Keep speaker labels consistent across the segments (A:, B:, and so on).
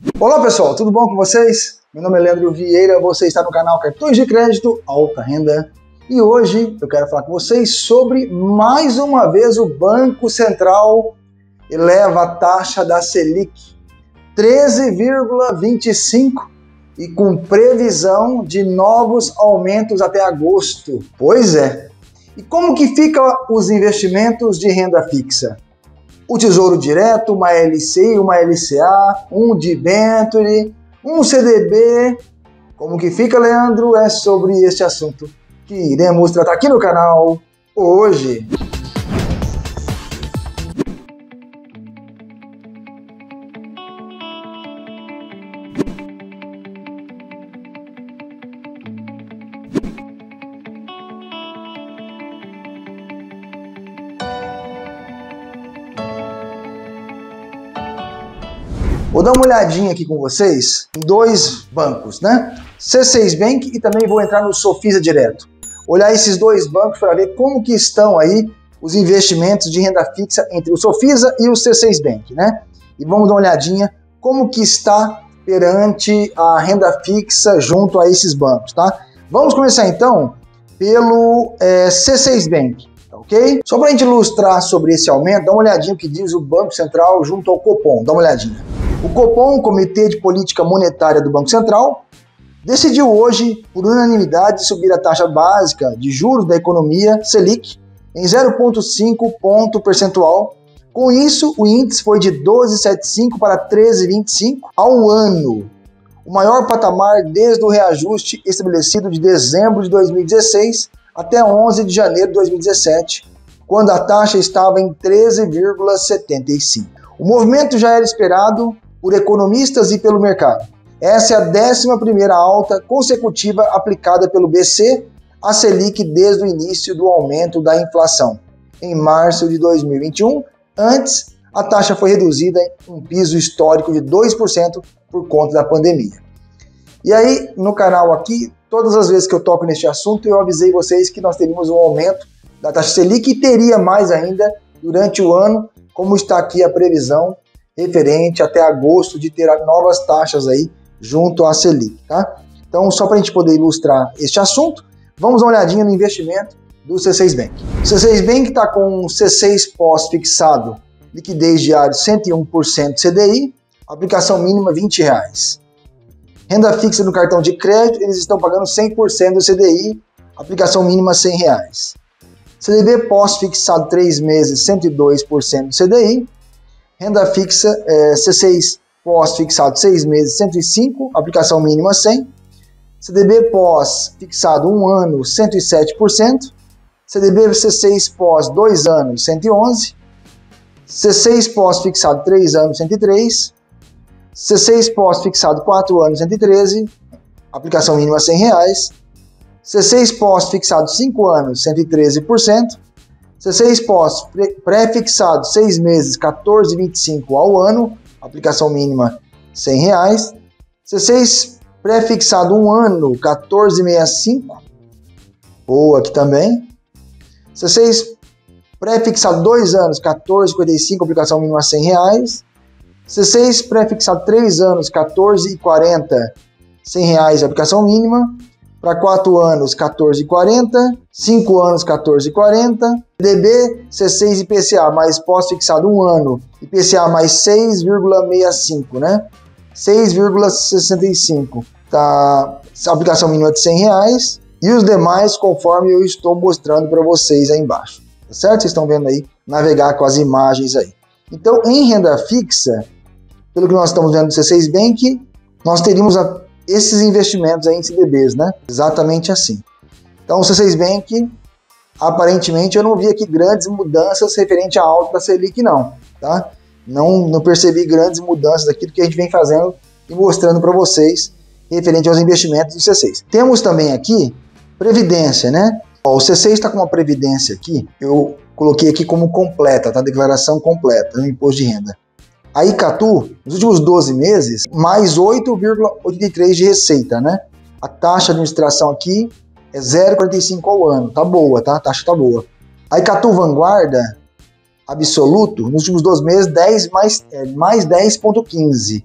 A: Olá pessoal, tudo bom com vocês? Meu nome é Leandro Vieira, você está no canal Cartões de Crédito Alta Renda e hoje eu quero falar com vocês sobre, mais uma vez, o Banco Central eleva a taxa da Selic 13,25 e com previsão de novos aumentos até agosto. Pois é. E como que ficam os investimentos de renda fixa? O Tesouro Direto, uma LCI, uma LCA, um debenture, um CDB. Como que fica, Leandro? É sobre este assunto que iremos tratar aqui no canal hoje. Vou dar uma olhadinha aqui com vocês em dois bancos, né? C6 Bank e também vou entrar no Sofisa Direto. Olhar esses dois bancos para ver como que estão aí os investimentos de renda fixa entre o Sofisa e o C6 Bank, né? E vamos dar uma olhadinha como que está perante a renda fixa junto a esses bancos, tá? Vamos começar então pelo C6 Bank, ok? Só para a gente ilustrar sobre esse aumento, dá uma olhadinha o que diz o Banco Central junto ao Copom, dá uma olhadinha. O Copom, Comitê de Política Monetária do Banco Central, decidiu hoje, por unanimidade, subir a taxa básica de juros da economia, Selic, em 0,5 ponto percentual. Com isso, o índice foi de 12,75 para 13,25 ao ano, o maior patamar desde o reajuste estabelecido de dezembro de 2016 até 11 de janeiro de 2017, quando a taxa estava em 13,75. O movimento já era esperado por economistas e pelo mercado. Essa é a 11ª alta consecutiva aplicada pelo BC à Selic desde o início do aumento da inflação. Em março de 2021, antes, a taxa foi reduzida em um piso histórico de 2% por conta da pandemia. E aí, no canal aqui, todas as vezes que eu toco neste assunto, eu avisei vocês que nós teríamos um aumento da taxa Selic e teria mais ainda durante o ano, como está aqui a previsão referente até agosto de ter novas taxas aí junto à Selic, tá? Então, só para a gente poder ilustrar este assunto, vamos dar uma olhadinha no investimento do C6 Bank. O C6 Bank está com um C6 pós-fixado, liquidez diária 101% CDI, aplicação mínima R$20. Renda fixa no cartão de crédito, eles estão pagando 100% do CDI, aplicação mínima R$100. CDB pós-fixado 3 meses, 102% do CDI. Renda fixa C6 pós-fixado 6 meses, 105%, aplicação mínima 100%. CDB pós-fixado 1 ano, 107%. CDB C6 pós 2 anos, 111%. C6 pós-fixado 3 anos, 103%. C6 pós-fixado 4 anos, 113%, aplicação mínima R$100. C6 pós-fixado 5 anos, 113%. C6 pós pré-fixado 6 meses, 14,25 ao ano, aplicação mínima R$100. C6 pré-fixado 1 ano, 14,65, boa aqui também. C6 pré-fixado 2 anos, 14,55, aplicação mínima R$100. C6 pré-fixado 3 anos, 14,40, R$100, aplicação mínima. Para 4 anos, 14,40, 5 anos, 14,40. CDB, C6 IPCA, mais pós-fixado 1 ano, IPCA mais 6,65, né? 6,65. Tá, a aplicação mínima de R$100. E os demais, conforme eu estou mostrando para vocês aí embaixo. Tá certo? Vocês estão vendo aí, navegar com as imagens aí. Então, em renda fixa, pelo que nós estamos vendo do C6 Bank, nós teríamos esses investimentos aí em CDBs, né? Exatamente assim. Então, o C6 Bank, aparentemente, eu não vi aqui grandes mudanças referente à alta da Selic, não, tá? Não percebi grandes mudanças daquilo que a gente vem fazendo e mostrando para vocês referente aos investimentos do C6. Temos também aqui Previdência, né? Ó, o C6 está com uma Previdência aqui, eu coloquei aqui como completa, tá? Declaração completa no imposto de renda. A Icatu, nos últimos 12 meses, mais 8,83 de receita, né? A taxa de administração aqui é 0,45 ao ano. Tá boa, tá? A taxa tá boa. A Icatu Vanguarda Absoluto, nos últimos 12 meses, mais 10,15.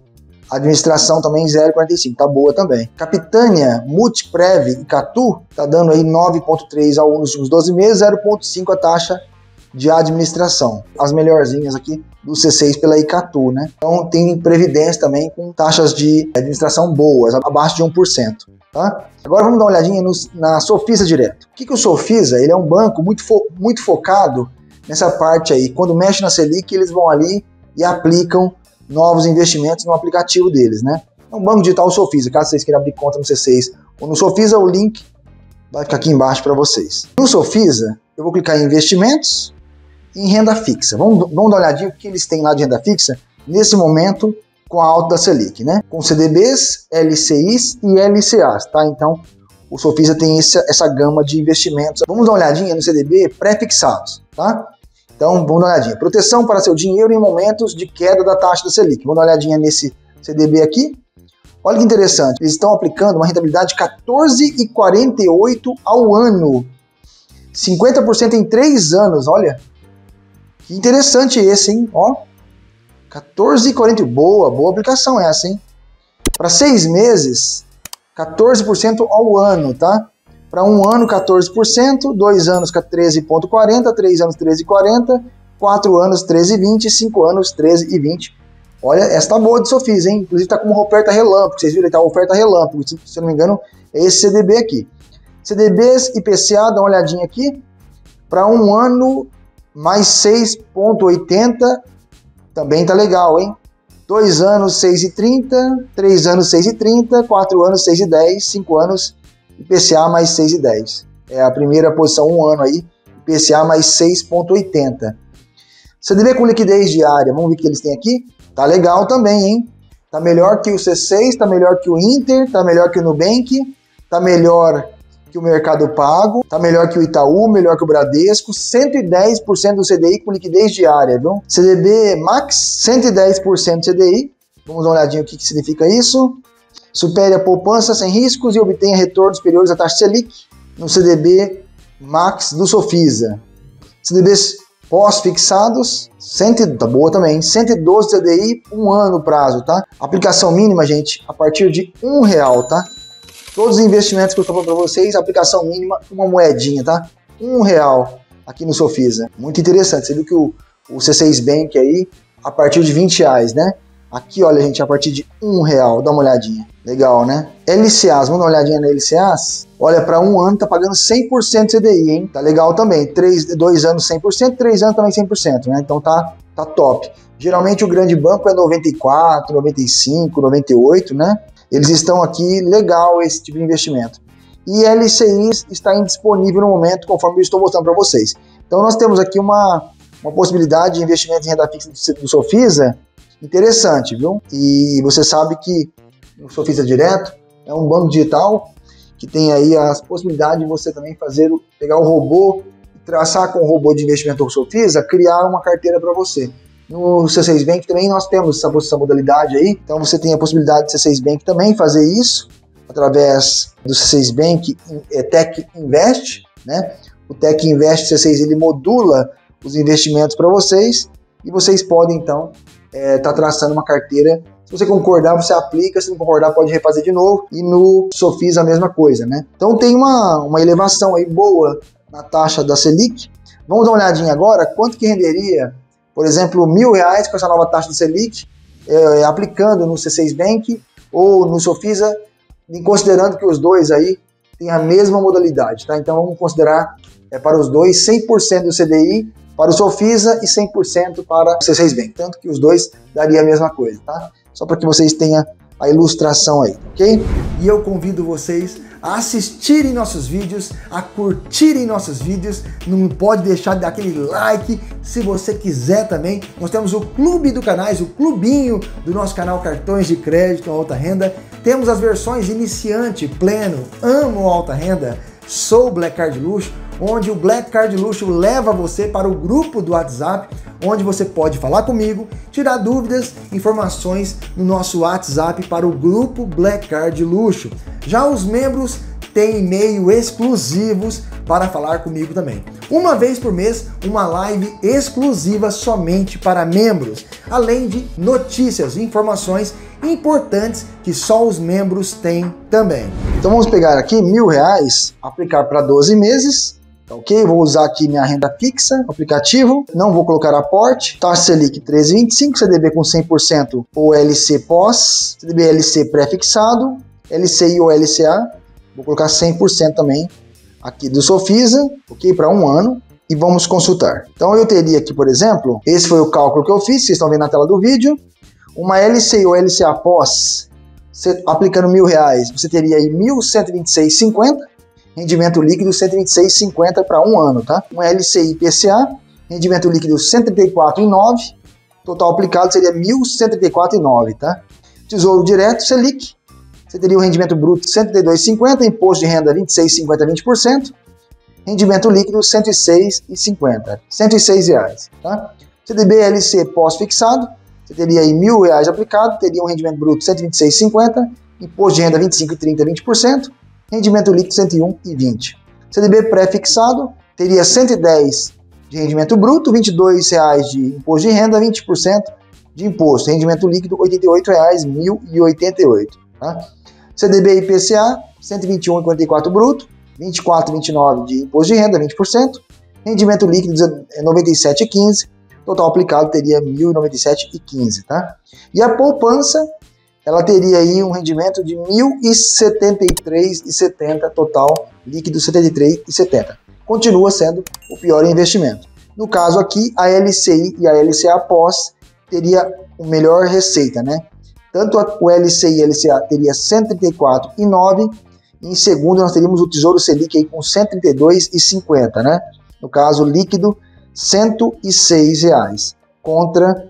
A: Administração também 0,45, tá boa também. Capitânia, Multiprev e Catu tá dando aí 9,3 ao 1 nos últimos 12 meses, 0,5 a taxa de administração. As melhorzinhas aqui do C6 pela Icatu, né? Então tem Previdência também com taxas de administração boas, abaixo de 1%. Tá? Agora vamos dar uma olhadinha na Sofisa Direto. O que o Sofisa? Ele é um banco muito focado nessa parte aí. Quando mexe na Selic, eles vão ali e aplicam novos investimentos no aplicativo deles, né? É um banco digital Sofisa. Caso vocês queiram abrir conta no C6 ou no Sofisa, o link vai ficar aqui embaixo para vocês. No Sofisa, eu vou clicar em investimentos e em renda fixa. Vamos dar uma olhadinha o que eles têm lá de renda fixa nesse momento com a alta da Selic, né? Com CDBs, LCIs e LCAs, tá? Então, o Sofisa tem essa gama de investimentos. Vamos dar uma olhadinha no CDB pré-fixados, tá? Então, vamos dar uma olhadinha. Proteção para seu dinheiro em momentos de queda da taxa da Selic. Vamos dar uma olhadinha nesse CDB aqui. Olha que interessante. Eles estão aplicando uma rentabilidade de 14,48 ao ano. 50% em 3 anos, olha. Que interessante esse, hein? Ó. 14,40. Boa aplicação essa, hein? Para 6 meses, 14% ao ano, tá? Para 1 ano, 14%, 2 anos, 13,40%, 3 anos, 13,40%, 4 anos, 13,20%, 5 anos, 13,20%. Olha, essa tá boa de Sofisa, hein? Inclusive tá com uma oferta relâmpago. Vocês viram, tá uma oferta relâmpago. Se eu não me engano, é esse CDB aqui. CDBs IPCA, dá uma olhadinha aqui. Para 1 ano, mais 6,80%. Também tá legal, hein? 2 anos, 6,30%. 3 anos, 6,30%. 4 anos, 6,10%. 5 anos, IPCA mais 6,10%. É a primeira posição, 1 ano aí. IPCA mais 6,80%. CDB com liquidez diária, vamos ver o que eles têm aqui. Tá legal também, hein? Tá melhor que o C6, tá melhor que o Inter, tá melhor que o Nubank, tá melhor que o Mercado Pago, tá melhor que o Itaú, melhor que o Bradesco, 110% do CDI com liquidez diária, viu? CDB Max, 110% CDI. Vamos dar uma olhadinha o que significa isso. Supere a poupança sem riscos e obtenha retornos superiores à taxa Selic no CDB Max do Sofisa. CDBs pós-fixados, tá boa também, 112 CDI, 1 ano o prazo, tá? Aplicação mínima, gente, a partir de R$1, tá? Todos os investimentos que eu estou falando para vocês, aplicação mínima, uma moedinha, tá? R$1 aqui no Sofisa. Muito interessante, você viu que o C6 Bank aí, a partir de R$20, né? Aqui, olha, gente, a partir de R$1, dá uma olhadinha. Legal, né? LCAs, vamos dar uma olhadinha na LCAs? Olha, para 1 ano tá pagando 100% CDI, hein? Tá legal também. 2 anos 100%, 3 anos também 100%, né? Então tá top. Geralmente o grande banco é 94, 95, 98, né? Eles estão aqui, legal esse tipo de investimento. E LCIs está indisponível no momento, conforme eu estou mostrando para vocês. Então nós temos aqui uma possibilidade de investimento em renda fixa do Sofisa interessante, viu? E você sabe que o Sofisa Direto é um banco digital que tem aí as possibilidades de você também pegar o robô, traçar com o robô de investimento do Sofisa, criar uma carteira para você. No C6 Bank também nós temos essa modalidade aí, então você tem a possibilidade do C6 Bank também fazer isso através do C6 Bank Tech Invest, né? O Tech Invest C6 ele modula os investimentos para vocês e vocês podem então tá traçando uma carteira. Se você concordar, você aplica, se não concordar, pode refazer de novo. E no Sofisa a mesma coisa, né? Então tem uma elevação aí boa na taxa da Selic. Vamos dar uma olhadinha agora, quanto que renderia, por exemplo, R$1.000 com essa nova taxa da Selic, aplicando no C6 Bank ou no Sofisa, considerando que os dois aí têm a mesma modalidade, tá? Então vamos considerar para os dois 100% do CDI para o Sofisa e 100% para o C6 Bank, tanto que os dois daria a mesma coisa, tá? Só para que vocês tenham a ilustração aí, ok? E eu convido vocês a assistirem nossos vídeos, a curtirem nossos vídeos, não pode deixar de dar aquele like, se você quiser também. Nós temos o clube do canais, o clubinho do nosso canal Cartões de Crédito Alta Renda. Temos as versões iniciante, pleno, amo alta renda, sou Black Card Luxo, onde o Black Card Luxo leva você para o grupo do WhatsApp, onde você pode falar comigo, tirar dúvidas, informações no nosso WhatsApp para o grupo Black Card Luxo. Já os membros tem e-mail exclusivos para falar comigo também. Uma vez por mês, uma live exclusiva somente para membros, além de notícias e informações importantes que só os membros têm também. Então vamos pegar aqui R$1.000, aplicar para 12 meses, tá ok? Vou usar aqui minha renda fixa, aplicativo, não vou colocar aporte, taxa Selic 13,25, CDB com 100% ou LC pós, CDB LC pré-fixado, LCI ou LCA, vou colocar 100% também aqui do Sofisa, ok? Para um ano. E vamos consultar. Então eu teria aqui, por exemplo, esse foi o cálculo que eu fiz, vocês estão vendo na tela do vídeo. Uma LCI ou LCA pós, aplicando R$1.000, você teria aí 1.126,50, rendimento líquido 126,50 para um ano, tá? Uma LCI PCA, rendimento líquido 134,9, total aplicado seria 1.134,9, tá? Tesouro Direto, Selic, você teria o rendimento bruto 132,50, imposto de renda 26,50, 20%, rendimento líquido R$106,50, R$106, tá? CDB LC pós-fixado, você teria aí R$1.000 aplicado, teria um rendimento bruto 126,50, imposto de renda 25,30, 20%, rendimento líquido 101,20. CDB pré-fixado, teria 110 de rendimento bruto, R$22 de imposto de renda, 20% de imposto, rendimento líquido R$88, 1.088, tá? CDB IPCA, 121,44 bruto, 24,29 de imposto de renda, 20%, rendimento líquido 97,15, total aplicado teria 1.097,15, tá? E a poupança, ela teria aí um rendimento de 1.073,70, total líquido 73,70. Continua sendo o pior investimento. No caso aqui, a LCI e a LCA pós teria o melhor receita, né? Tanto o LCI e a LCA teria 134,9, e em segundo nós teríamos o Tesouro Selic aí com 132,50, né? No caso, líquido R$106, contra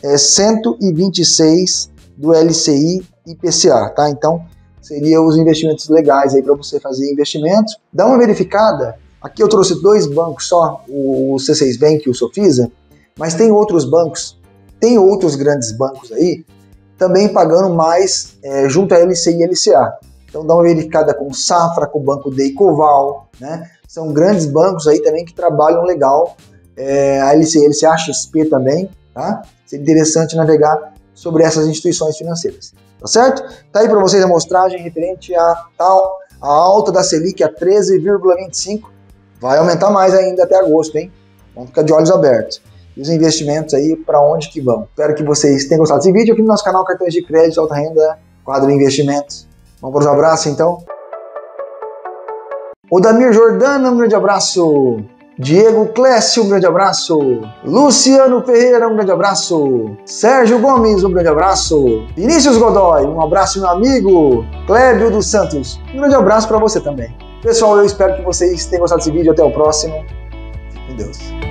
A: 126 do LCI e IPCA, tá? Então, seriam os investimentos legais aí para você fazer investimentos. Dá uma verificada, aqui eu trouxe dois bancos só, o C6 Bank e o Sofisa, mas tem outros bancos, tem outros grandes bancos aí, também pagando mais junto a LCI e LCA. Então dá uma verificada com o Safra, com o Banco Deicoval, né? São grandes bancos aí também que trabalham legal, a LCI, LCA, XP também, tá? Seria interessante navegar sobre essas instituições financeiras, tá certo? Tá aí para vocês a amostragem referente a alta da Selic a 13,25, vai aumentar mais ainda até agosto, hein? Vamos ficar de olhos abertos. E os investimentos aí, para onde que vão? Espero que vocês tenham gostado desse vídeo aqui no nosso canal Cartões de Crédito, Alta Renda, quadro de investimentos. Vamos para os abraços então. O Damir Jordana, um grande abraço. Diego Clécio, um grande abraço. Luciano Ferreira, um grande abraço. Sérgio Gomes, um grande abraço. Vinícius Godoy, um abraço, meu amigo. Clébio dos Santos, um grande abraço para você também. Pessoal, eu espero que vocês tenham gostado desse vídeo. Até o próximo. Fique com Deus.